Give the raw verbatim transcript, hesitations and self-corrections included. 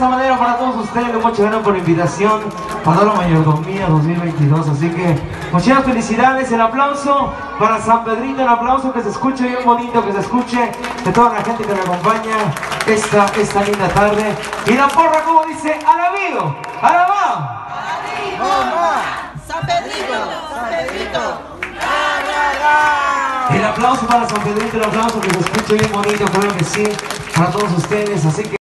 esta manera para todos ustedes. Muchas gracias por la invitación para la mayordomía dos mil veintidós. Así que muchas felicidades. El aplauso para San Pedrito, el aplauso que se escuche bien bonito, que se escuche de toda la gente que me acompaña esta, esta linda tarde. Y la porra, como dice, alabío, alabado. San Pedrito, San Pedrito. El aplauso para San Pedrito, el aplauso que se escuche bien bonito, creo que sí, para todos ustedes. Así que